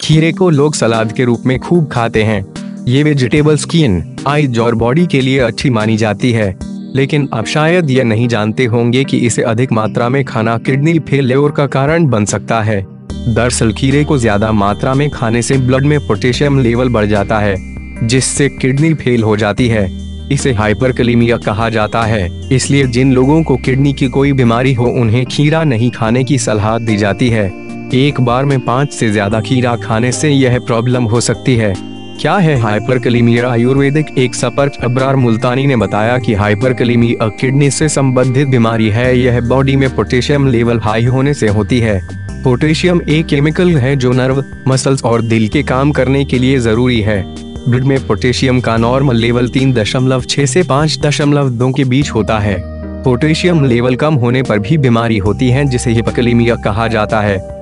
खीरे को लोग सलाद के रूप में खूब खाते हैं। ये वेजिटेबल स्किन, आईज और बॉडी के लिए अच्छी मानी जाती है, लेकिन आप शायद ये नहीं जानते होंगे कि इसे अधिक मात्रा में खाना किडनी फेलियर का कारण बन सकता है। दरअसल खीरे को ज्यादा मात्रा में खाने से ब्लड में पोटेशियम लेवल बढ़ जाता है, जिससे किडनी फेल हो जाती है। इसे हाइपरकैलेमिया कहा जाता है। इसलिए जिन लोगों को किडनी की कोई बीमारी हो उन्हें खीरा नहीं खाने की सलाह दी जाती है। एक बार में 5 से ज्यादा खीरा खाने से यह प्रॉब्लम हो सकती है। क्या है हाइपरकैलेमिया? आयुर्वेदिक एक्सपर्ट अबरार मुल्तानी ने बताया कि हाइपरकैलेमिया किडनी से संबंधित बीमारी है। यह बॉडी में पोटेशियम लेवल हाई होने से होती है। पोटेशियम एक केमिकल है जो नर्व, मसल्स और दिल के काम करने के लिए जरूरी है। ब्लड में पोटेशियम का नॉर्मल लेवल 3.6 से 5.2 के बीच होता है। पोटेशियम लेवल कम होने पर भी बीमारी होती है, जिसे हाइपरकैलेमिया कहा जाता है।